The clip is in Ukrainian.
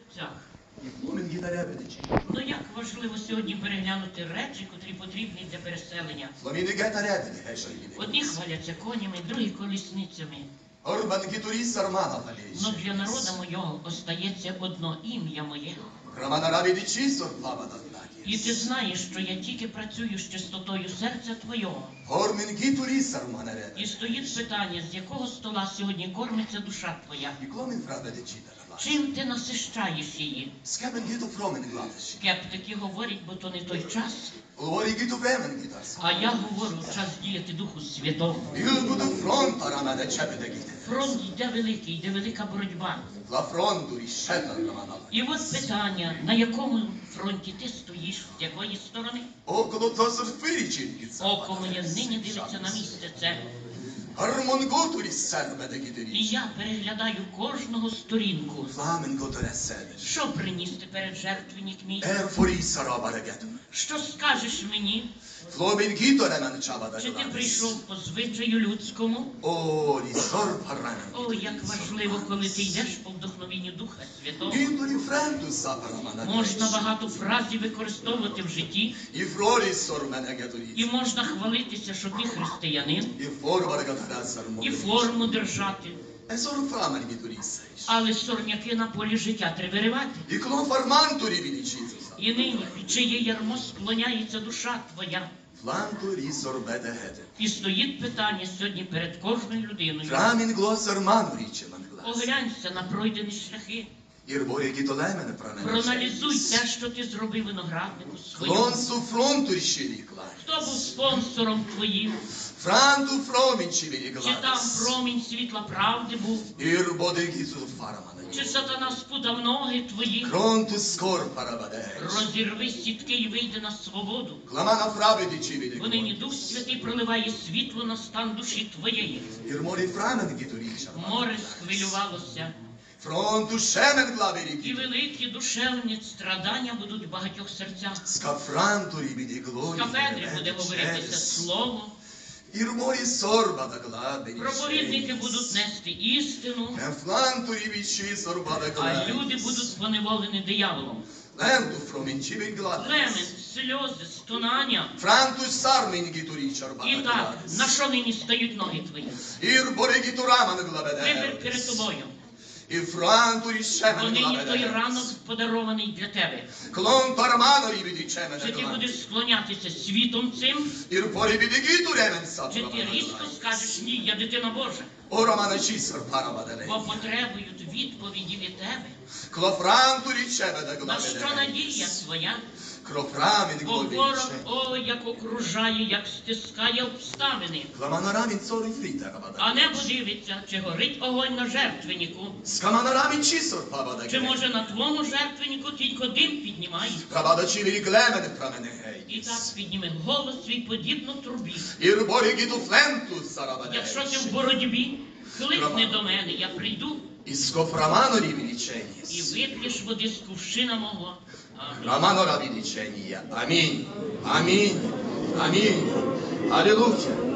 Так. Пломен гітаря ведичі. Ну як важливо сьогодні переглянути речі, котрі потрібні для переселення. Пломіни гітаря ведичі. Одні хваляться конями, другі колісницями. Орбан гітуріс армана Но паліч. для народа мого остається одно ім'я моє. Романа ведичі сорплава І ти даднакі. знаєш, що я тільки працюю з чистотою серця твого. Ормен гітуріс армана ред. І стоїть питання, з якого стола сьогодні кормиться душа твоя. І кломен фра ведичі дарла. Чим ти насищаєш її? Скебен гіту фромен гладиші. Скептики говорять, бо то не той час. Говорі гіту времен гітарс. А я говорю, час діяти Духу Святому. Іл буду фронт арана де чепеде гіте. Фронт йде великий, йде велика боротьба. Ла фронту рішета романа. І от питання, на якому фронті ти стоїш, з якої сторони? Около тосор фирічінкіца. Око моє нині дивиться на місце це. Армонготуріс сербеде І гітаріч. я переглядаю кожного сторінку. Фламен готоре седеш. Що приніс тепер жертвенник мій? Ерфоріса робарегету. Що скажеш мені? Флобін гіторе мен чабада Чи ти прийшов по звичаю людському? О, лісор паранен. О, як важливо, коли ти йдеш по вдохновенню Духа Святого. Гіторі френду сапарамана. Можна багато фразів використовувати в житті, І фролісор мене і геторіч. можна хвалитися, що ти християнин, І форварегатарасар і моє. форму держати. Есор фрамен гіторісеш. Але сорняки на полі життя треба виривати. І клон фармантурі вінічіцуса. І нині, під чиє ярмо склоняється душа твоя. Флантурі сорбеде гете. І стоїть питання сьогодні перед кожною людиною. Фрамін глосар ману річе мен глас. Оглянься на пройдені шляхи. Ірборі гітолемене прамене. Проаналізуй те, що ти зробив винограднику своєму. Клонсу фронту щирі клай. Хто був спонсором твоїм? Франту фромінчі вілі Чи там гладес. промінь світла правди був? Ірбоди гізу фарамана. Чи сатана спутав ноги твої? Кронту скор парабаде. Розірви сітки і вийди на свободу. Кламана фрабедичі вілі Бо нині клонтус. Дух Святий проливає світло на стан душі твоєї. Ірморі фрамен гіторіча. Море схвилювалося, Фронту шемен главері і гіт. великі душевні страдання будуть в багатьох серцях. Скафрантурі біді З глорі. кафедри буде говоритися слово, Ірморі сорба да гладені. проповідники будуть нести істину, Флантурі вічі сорба да а гладені. люди будуть поневолені дияволом. Ленту фромінчі вілі Племен, гладес. сльози, стонання. Франту сармін гіторіча рба І да так, гладес. на що нині стають ноги твої? Ірборі гітораман Вибір главеде. перед тобою. І франтурі Бо шемен нині той главеде. ранок подарований для тебе. Клон пармано рібіді чемен Чи ти гладес. будеш склонятися світом цим, Ірборі біді гітуремен чи сапра. ти різко скажеш, ні, я дитина Божа. О романа чісар парабаделей. Бо потребують відповіді від тебе. Клофрантурі чебеда На що главеде. надія твоя? Крофрамін Бо ворог, главіше. як окружає, як стискає обставини. Кламанорамін сорий фріта рабада. А небо дивиться, чи горить огонь на жертвеннику, Скаманорамін чісор пабада. чи може на твому жертвеннику тільки дим піднімає. Рабада чивірі глемене прамене гей. І так підніме голос свій подібно трубі. Ірборі гіту фленту сарабаде. Якщо ти в боротьбі, кликни до мене, я прийду І скофрамано ріві і ліченіс. вип'єш води з кувшина мого. Амінь. Романо рабі ліченія. Амінь. Амінь. Амінь. Алілуя.